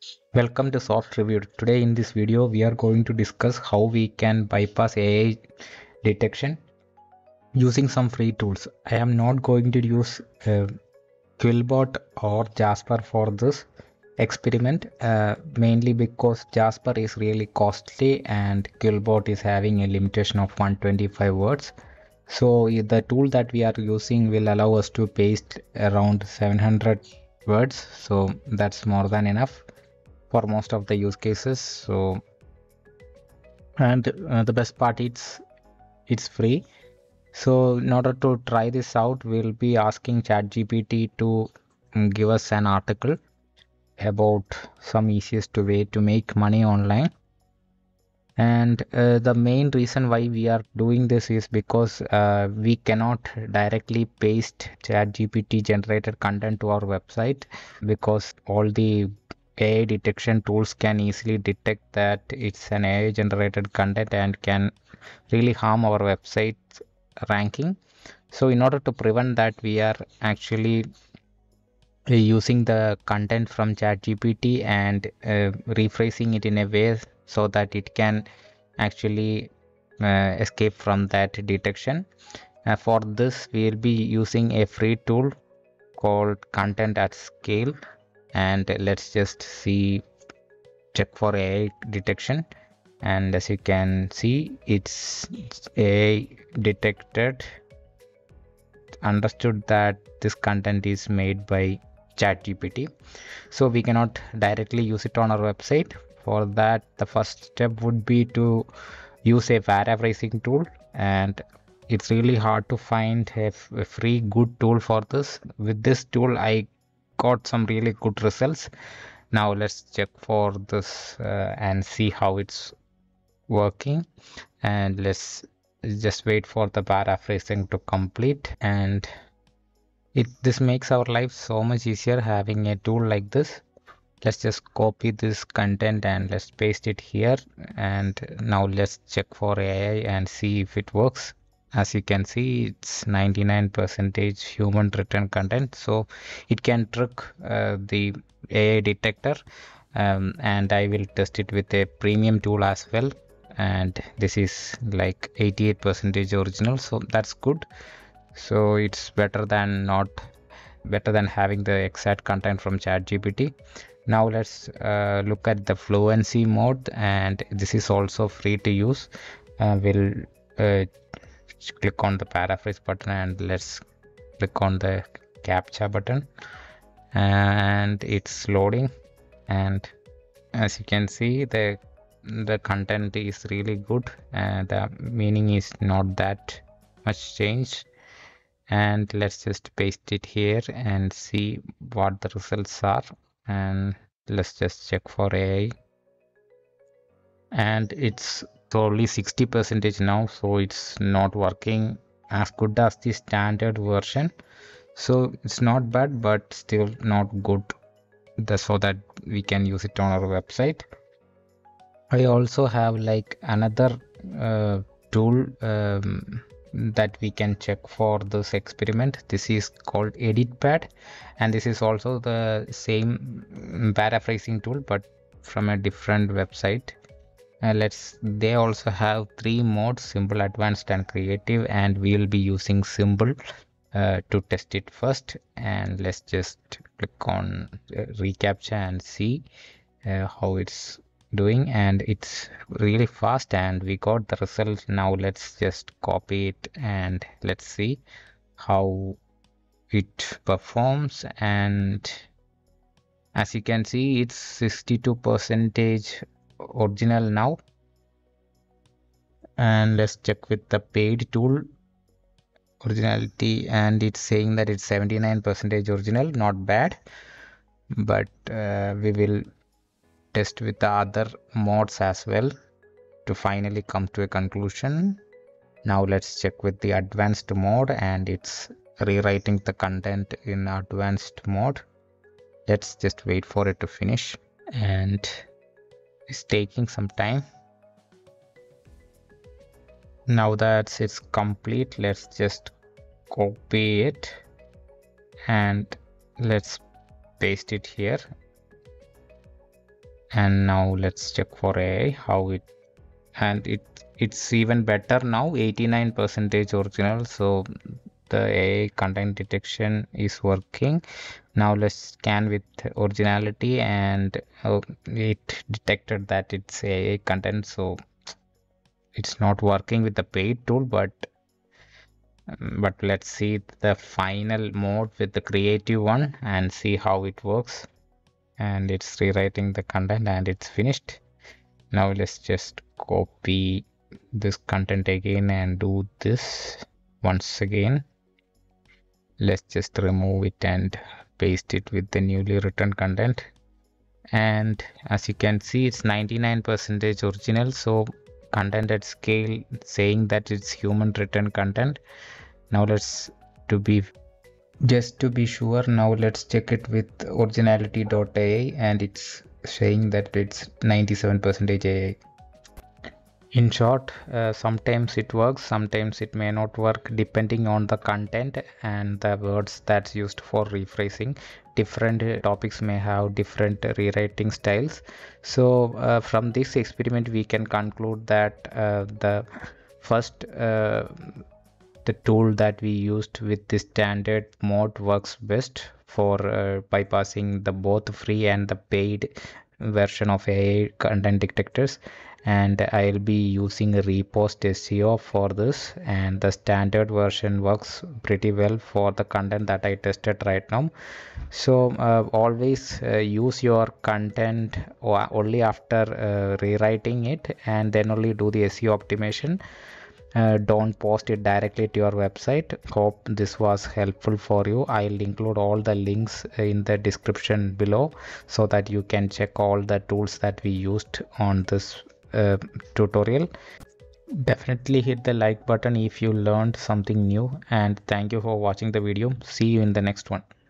Welcome to Soft Review. Today in this video we are going to discuss how we can bypass AI detection using some free tools. I am not going to use Quillbot or Jasper for this experiment, mainly because Jasper is really costly and Quillbot is having a limitation of 125 words. So the tool that we are using will allow us to paste around 700 words, so that's more than enough for most of the use cases. So and the best part, it's free. So in order to try this out, we'll be asking chatgpt to give us an article about some easiest way to make money online. And the main reason why we are doing this is because we cannot directly paste ChatGPT generated content to our website, because all the AI detection tools can easily detect that it's an AI generated content and can really harm our website ranking. So in order to prevent that, we are actually using the content from ChatGPT and rephrasing it in a way so that it can actually escape from that detection. For this, we will be using a free tool called Content at Scale, and let's just check for AI detection. And as you can see, it's AI detected, understood that this content is made by ChatGPT. So we cannot directly use it on our website. For that, the first step would be to use a paraphrasing tool, and it's really hard to find a free good tool for this. With this tool, I got some really good results. Now let's check for this and see how it's working. And let's just wait for the paraphrasing to complete. And this makes our life so much easier having a tool like this. Let's just copy this content and let's paste it here. And now let's check for AI and see if it works. As you can see, it's 99% human written content, so it can trick the AI detector. And I will test it with a premium tool as well, and this is like 88% original, so that's good. So it's better than having the exact content from ChatGPT. Now let's look at the fluency mode, and this is also free to use. We'll click on the paraphrase button and let's click on the captcha button, and it's loading. And as you can see, the content is really good and the meaning is not that much changed. And let's just paste it here and see what the results are. And let's just check for AI, and it's only 60% now, so it's not working as good as the standard version. So it's not bad, but still not good, so that we can use it on our website. I also have like another tool that we can check for this experiment. This is called EditPad, and this is also the same paraphrasing tool but from a different website. They also have 3 modes: simple, advanced and creative, and we will be using simple to test it first. And let's just click on reCAPTCHA and see how it's doing. And it's really fast and we got the result. Now let's just copy it and let's see how it performs. And as you can see, it's 62% original now. And let's check with the paid tool originality, and it's saying that it's 79% original, not bad. But we will test with the other modes as well to finally come to a conclusion. Now let's check with the advanced mode, and it's rewriting the content in advanced mode. Let's just wait for it to finish, and it's taking some time. Now that it's complete, let's just copy it and let's paste it here. And now let's check for AI how it, and it's even better now, 89% original. So the AI content detection is working. Now let's scan with originality, and it detected that it's AI content. So it's not working with the paid tool, but let's see the final mode with the creative one and see how it works. And it's rewriting the content and it's finished. Now let's just copy this content again and do this once again. Let's just remove it and paste it with the newly written content. And as you can see, it's 99% original. So content at scale saying that it's human written content. Now let's to be just to be sure, now let's check it with originality.ai, and it's saying that it's 97% AI. In short, sometimes it works, sometimes it may not work depending on the content and the words that's used for rephrasing. Different topics may have different rewriting styles. So from this experiment we can conclude that the first the tool that we used with the standard mode works best for bypassing the both free and the paid version of AI content detectors. And I'll be using a repost SEO for this, and the standard version works pretty well for the content that I tested right now. So always use your content only after rewriting it, and then only do the SEO optimization. Don't post it directly to your website. Hope this was helpful for you. I'll include all the links in the description below so that you can check all the tools that we used on this tutorial. Definitely hit the like button if you learned something new, and thank you for watching the video. See you in the next one.